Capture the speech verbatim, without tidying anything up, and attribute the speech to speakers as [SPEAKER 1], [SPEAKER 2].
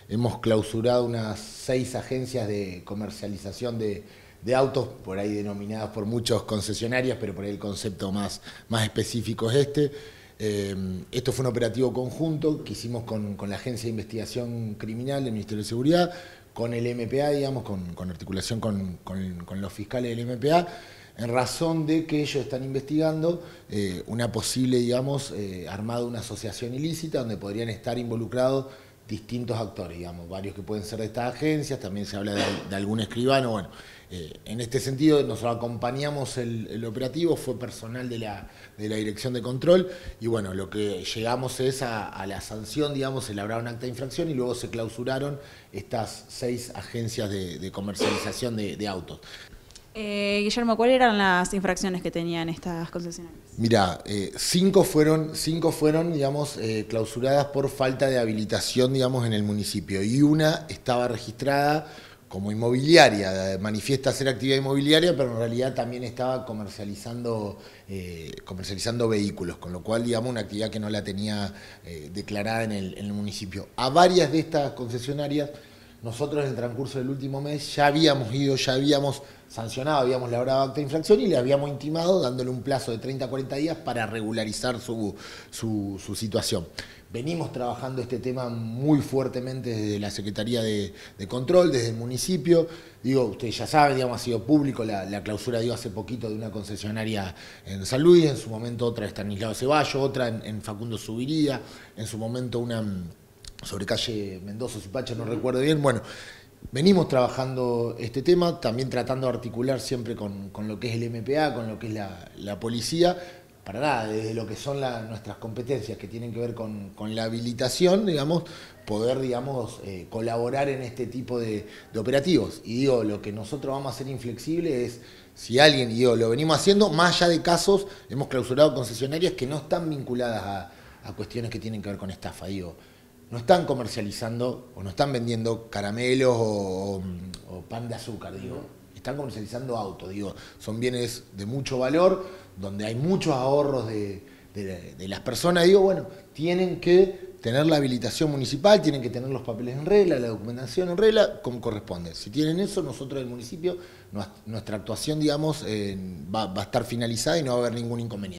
[SPEAKER 1] Hemos clausurado unas seis agencias de comercialización de, de autos, por ahí denominadas por muchos concesionarias, pero por ahí el concepto más, más específico es este. Eh, esto fue un operativo conjunto que hicimos con, con la Agencia de Investigación Criminal del Ministerio de Seguridad, con el M P A, digamos, con, con articulación con, con, con los fiscales del M P A, en razón de que ellos están investigando eh, una posible, digamos, eh, armado de una asociación ilícita donde podrían estar involucrados distintos actores, digamos, varios que pueden ser de estas agencias, también se habla de, de algún escribano, bueno, eh, en este sentido nosotros acompañamos el, el operativo, fue personal de la, de la Dirección de Control y bueno, lo que llegamos es a, a la sanción, digamos, se elaboraron acta de infracción y luego se clausuraron estas seis agencias de, de comercialización de, de autos.
[SPEAKER 2] Eh, Guillermo, ¿cuáles eran las infracciones que tenían estas concesionarias?
[SPEAKER 1] Mira, eh, cinco fueron, cinco fueron, digamos, eh, clausuradas por falta de habilitación, digamos, en el municipio y una estaba registrada como inmobiliaria, manifiesta ser actividad inmobiliaria, pero en realidad también estaba comercializando, eh, comercializando vehículos, con lo cual, digamos, una actividad que no la tenía eh, declarada en el, en el municipio. A varias de estas concesionarias, nosotros en el transcurso del último mes ya habíamos ido, ya habíamos sancionado, habíamos labrado acta de infracción y le habíamos intimado dándole un plazo de treinta a cuarenta días para regularizar su, su, su situación. Venimos trabajando este tema muy fuertemente desde la Secretaría de, de Control, desde el municipio. Digo, ustedes ya saben, digamos, ha sido público la, la clausura, digo, hace poquito de una concesionaria en San Luis, en su momento otra en Estanislao Ceballos, otra en, en Facundo Subiría, en su momento una sobre calle Mendoza, Supacha, no recuerdo bien. Bueno, venimos trabajando este tema, también tratando de articular siempre con, con lo que es el M P A, con lo que es la, la policía, para nada, desde lo que son la, nuestras competencias que tienen que ver con, con la habilitación, digamos, poder, digamos, eh, colaborar en este tipo de, de operativos. Y digo, lo que nosotros vamos a hacer inflexible es, si alguien, y digo, lo venimos haciendo, más allá de casos, hemos clausurado concesionarias que no están vinculadas a, a cuestiones que tienen que ver con estafa, digo. No están comercializando o no están vendiendo caramelos o, o pan de azúcar, digo. Están comercializando autos, digo. Son bienes de mucho valor, donde hay muchos ahorros de, de, de las personas. Digo, bueno, tienen que tener la habilitación municipal, tienen que tener los papeles en regla, la documentación en regla, como corresponde. Si tienen eso, nosotros del municipio, nuestra actuación, digamos, eh, va, va a estar finalizada y no va a haber ningún inconveniente.